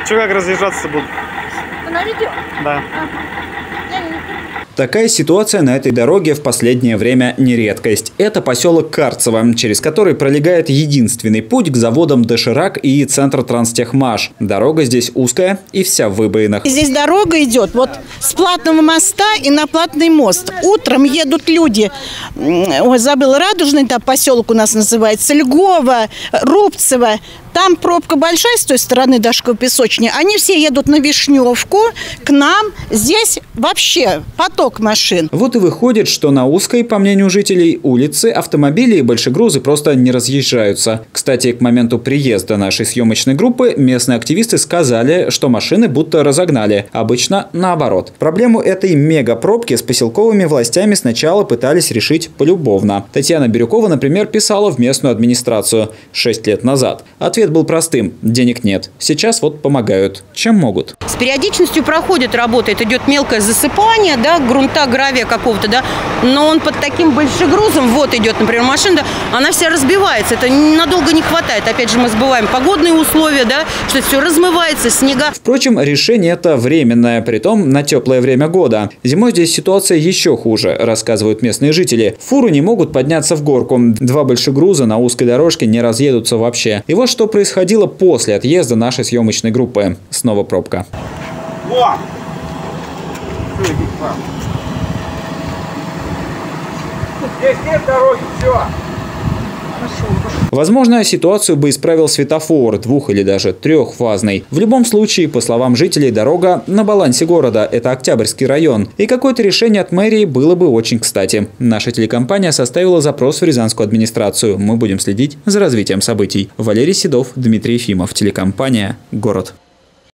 Че, как разъезжаться будут? На видео? Да. Такая ситуация на этой дороге в последнее время не редкость. Это поселок Карцево, через который пролегает единственный путь к заводам «Доширак» и центр Транстехмаш. Дорога здесь узкая и вся в выбоинах. Здесь дорога идет вот с Платного моста и на Платный мост. Утром едут люди, ой, забыла, Радужный там поселок у нас называется, Льгово, Рубцево. Там пробка большая с той стороны Дашковой песочни. Они все едут на Вишневку, к нам. Здесь вообще поток машин. Вот и выходит, что на узкой, по мнению жителей, улице автомобили и большегрузы просто не разъезжаются. Кстати, к моменту приезда нашей съемочной группы местные активисты сказали, что машины будто разогнали. Обычно наоборот. Проблему этой мегапробки с поселковыми властями сначала пытались решить полюбовно. Татьяна Бирюкова, например, писала в местную администрацию 6 лет назад. Ответ был простым – денег нет. Сейчас вот помогают, чем могут. С периодичностью проходит работа, это идет мелкое засыпание, да, грунта, гравия какого-то, да, но он под таким большегрузом, вот идет, например, машина, да, она вся разбивается, это надолго не хватает. Опять же, мы забываем погодные условия, да, что это все размывается, снега. Впрочем, решение это временное, притом на теплое время года. Зимой здесь ситуация еще хуже, рассказывают местные жители. Фуры не могут подняться в горку, 2 большегруза на узкой дорожке не разъедутся вообще. И вот что происходило после отъезда нашей съемочной группы. Снова пробка. О! Здесь нет дороги, все. Возможно, ситуацию бы исправил светофор 2- или даже 3-фазный. В любом случае, по словам жителей, дорога на балансе города. Это Октябрьский район. И какое-то решение от мэрии было бы очень кстати. Наша телекомпания составила запрос в Рязанскую администрацию. Мы будем следить за развитием событий. Валерий Седов, Дмитрий Ефимов. Телекомпания «Город».